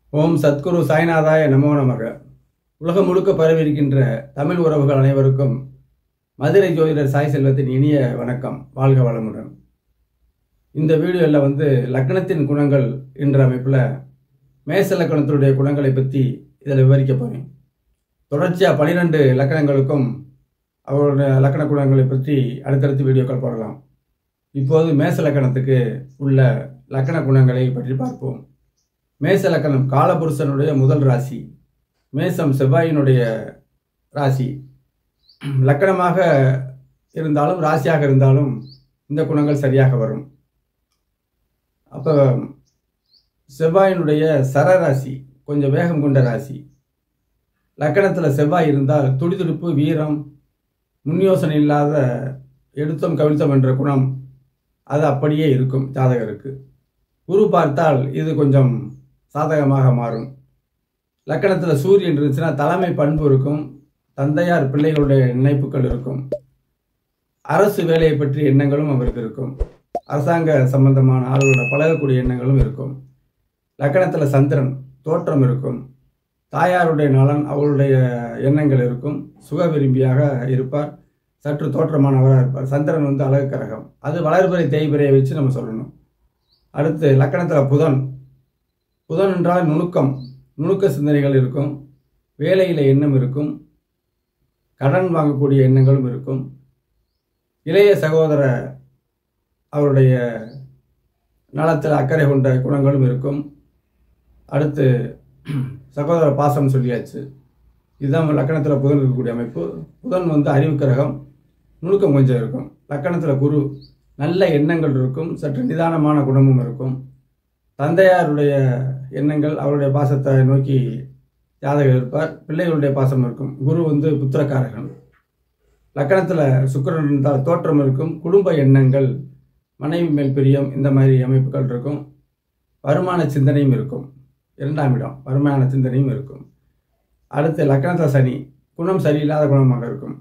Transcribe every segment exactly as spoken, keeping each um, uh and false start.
ஓம் சத்குரு சாய்நாதாய நமோ நமக. உலகம் முழுக்க பரவியிருக்கின்ற தமிழ் உறவுகள் அனைவருக்கும் மதுரை ஜோதிடர் சாய் செல்வத்தின் இனிய வணக்கம். வாழ்க வளமுடன். இந்த வீடியோவில் வந்து லக்னத்தின் குணங்கள் என்ற அமைப்பில் மேச லக்னத்தினுடைய குணங்களை பற்றி இதில் விவரிக்க போகிறேன். தொடர்ச்சியாக பனிரெண்டு லக்கணங்களுக்கும் அவருடைய லக்கண குணங்களை பற்றி அடுத்தடுத்து வீடியோக்கள் போடலாம். இப்போது மேச லக்கணத்துக்கு உள்ள லக்கண குணங்களை பற்றி பார்ப்போம். மேச லக்கணம் காலபுருஷனுடைய முதல் ராசி. மேசம் செவ்வாயினுடைய ராசி. லக்கணமாக இருந்தாலும் ராசியாக இருந்தாலும் இந்த குணங்கள் சரியாக வரும். அப்போ செவ்வாயினுடைய சரராசி கொஞ்சம் வேகம் கொண்ட ராசி. லக்கணத்தில் செவ்வாய் இருந்தால் துடிதுடிப்பு, வீரம், முன்யோசனை இல்லாத எடுத்தம் கவிழ்த்தம் என்ற குணம் அது அப்படியே இருக்கும் ஜாதகருக்கு. குரு பார்த்தால் இது கொஞ்சம் சாதகமாக மாறும். லக்கணத்தில் சூரியன் இருந்துச்சுன்னா தலைமை பண்பு இருக்கும். தந்தையார் பிள்ளைகளுடைய நினைப்புகள் இருக்கும். அரசு வேலையை பற்றிய எண்ணங்களும் அவருக்கு இருக்கும். அரசாங்க சம்பந்தமான ஆளுகளோட பழகக்கூடிய எண்ணங்களும் இருக்கும். லக்கணத்தில் சந்திரன் தோற்றம் இருக்கும். தாயாருடைய நலன் அவளுடைய எண்ணங்கள் இருக்கும். சுக விரும்பியாக இருப்பார். சற்று தோற்றமானவராக இருப்பார். சந்திரன் வந்து அழகு கரகம். அது வளர்பிறை தேய்பிறையை வச்சு நம்ம சொல்லணும். அடுத்து லக்கணத்தில் புதன். புதன் என்றால் நுணுக்கம், நுணுக்க சிந்தனைகள் இருக்கும். வேலையில் எண்ணம் இருக்கும். கடன் வாங்கக்கூடிய எண்ணங்களும் இருக்கும். இளைய சகோதர அவருடைய நலத்தில் அக்கறை கொண்ட குணங்களும் இருக்கும். அடுத்து சகோதர பாசம் சொல்லியாச்சு. இதுதான் லக்கணத்தில் புதன் இருக்கக்கூடிய அமைப்பு. புதன் வந்து அறிவு கிரகம், நுணுக்கம் கொஞ்சம் இருக்கும். லக்கணத்தில் குரு நல்ல எண்ணங்கள் இருக்கும். சற்று நிதானமான குணமும் இருக்கும். தந்தையாருடைய எண்ணங்கள் அவருடைய பாசத்தை நோக்கி ஜாதகர் இருப்பார். பிள்ளைகளுடைய பாசம் இருக்கும். குரு வந்து புத்திரக்காரகன். லக்கணத்தில் சுக்கிரன் இருந்தால் தோற்றம் இருக்கும். குடும்ப எண்ணங்கள், மனைவி மேல் பிரியம், இந்த மாதிரி அமைப்புகள் இருக்கும். வருமான சிந்தனையும் இருக்கும். இரண்டாம் இடம் வருமான சிந்தனையும் இருக்கும். அடுத்து லக்கணத்தில் சனி குணம் சரியில்லாத குணமாக இருக்கும்.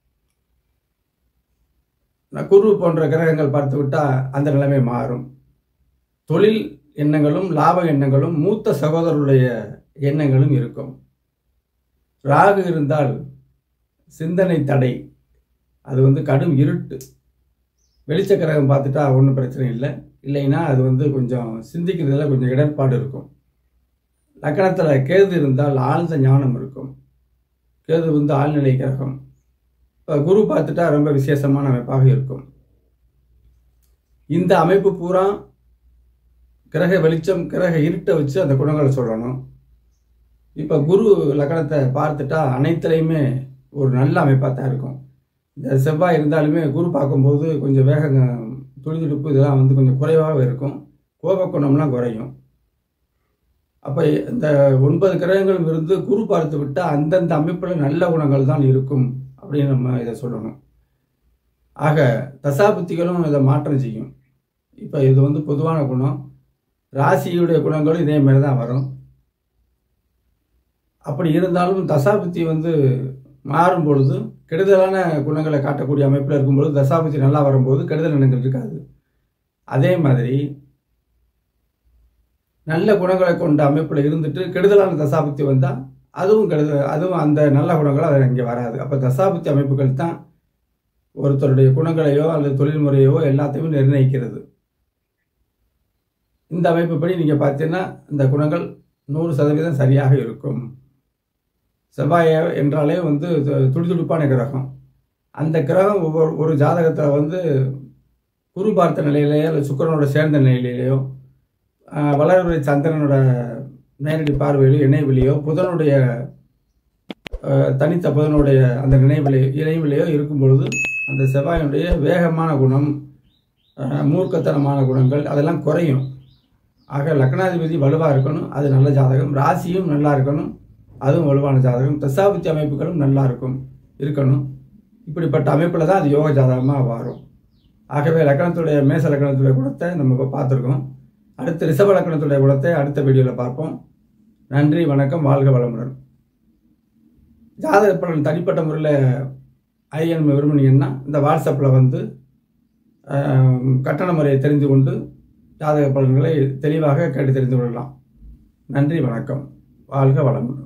குரு போன்ற கிரகங்கள் பார்த்து விட்டால் அந்த நிலைமை மாறும். தொழில் எண்ணங்களும் லாப எண்ணங்களும் மூத்த சகோதரருடைய எண்ணங்களும் இருக்கும். ராகு இருந்தால் சிந்தனை தடை, அது வந்து கடும் இருட்டு. வெளிச்ச கிரகம் பார்த்துட்டா ஒன்றும் பிரச்சனை இல்லை. இல்லைன்னா அது வந்து கொஞ்சம் சிந்திக்கிறதுல கொஞ்சம் இடர்பாடு இருக்கும். லக்கணத்தில் கேது இருந்தால் ஆழ்ந்த ஞானம் இருக்கும். கேது வந்து ஆழ்நிலை கிரகம். இப்போ குரு பார்த்துட்டா ரொம்ப விசேஷமான அமைப்பாக இருக்கும். இந்த அமைப்பு பூரா கிரக வெளிச்சம், கிரக இருட்டை வச்சு அந்த குணங்களை சொல்லணும். இப்போ குரு லக்கணத்தை பார்த்துட்டா அனைத்துலையுமே ஒரு நல்ல அமைப்பாக தான் இருக்கும். இந்த செவ்வாய் இருந்தாலுமே குரு பார்க்கும்போது கொஞ்சம் வேக துடிதுடிப்பு இதெல்லாம் வந்து கொஞ்சம் குறைவாக இருக்கும். கோபக்குணம்லாம் குறையும். அப்போ இந்த ஒன்பது கிரகங்களும் இருந்து குரு பார்த்து விட்டால் அந்தந்த அமைப்பில் நல்ல குணங்கள் தான் இருக்கும் அப்படின்னு நம்ம இதை சொல்லணும். ஆக தசாபுத்திகளும் இதை மாற்றம் செய்யும். இப்போ இது வந்து பொதுவான குணம். ராசியுடைய குணங்களும் இதே மாதிரி தான் வரும். அப்படி இருந்தாலும் தசாபுத்தி வந்து மாறும் பொழுது கெடுதலான குணங்களை காட்டக்கூடிய அமைப்பில் இருக்கும்பொழுது தசாபுத்தி நல்லா வரும்போது கெடுதல் எண்ணங்கள் இருக்காது. அதே மாதிரி நல்ல குணங்களை கொண்ட அமைப்பில் இருந்துட்டு கெடுதலான தசாபுத்தி வந்தால் அதுவும் கெடுதல், அதுவும் அந்த நல்ல குணங்கள் அது இங்கே வராது. அப்போ தசாபுத்தி அமைப்புகள் தான் ஒருத்தருடைய குணங்களையோ அல்லது தொழில்முறையோ எல்லாத்தையும் நிர்ணயிக்கிறது. இந்த அமைப்புப்படி நீங்கள் பார்த்தீங்கன்னா இந்த குணங்கள் நூறு சதவீதம் சரியாக இருக்கும். செவ்வாய் என்றாலே வந்து துடிதுடிப்பான கிரகம். அந்த கிரகம் ஒவ்வொரு ஒரு ஜாதகத்தில் வந்து குரு பார்த்த நிலையிலேயோ அல்லது சுக்கிரனோட சேர்ந்த நிலையிலேயோ வளர்பிறை சந்திரனோட நேரடி பார்வையிலோ இணைவிலையோ புதனுடைய தனித்த புதனுடைய அந்த நினைவிலே இணைவிலையோ இருக்கும் பொழுது அந்த செவ்வாயினுடைய வேகமான குணம், மூர்க்கத்தனமான குணங்கள் அதெல்லாம் குறையும். ஆக லக்னாதிபதி வலுவாக இருக்கணும், அது நல்ல ஜாதகம். ராசியும் நல்லா இருக்கணும், அதுவும் வலுவான ஜாதகம். தசாபுத்தி அமைப்புகளும் நல்லா இருக்கும் இருக்கணும். இப்படிப்பட்ட அமைப்பில் தான் அது யோக ஜாதகமாக வரும். ஆகவே லக்கணத்துடைய மேச லக்கணத்துடைய குணத்தை நம்ம இப்போ பார்த்துருக்கோம். அடுத்து ரிஷப லக்கணத்துடைய குணத்தை அடுத்த வீடியோவில் பார்ப்போம். நன்றி, வணக்கம், வாழ்க வளமுடன். ஜாதக பலன் தனிப்பட்ட முறையில் ஐஎன் விரும்பினீங்கன்னா இந்த வாட்ஸ்அப்பில் வந்து கட்டண முறையை தெரிந்து கொண்டு ஜாதக பலன்களை தெளிவாக கேட்டு தெரிந்து கொள்ளலாம். நன்றி, வணக்கம். வாழ்க வளமுடன்.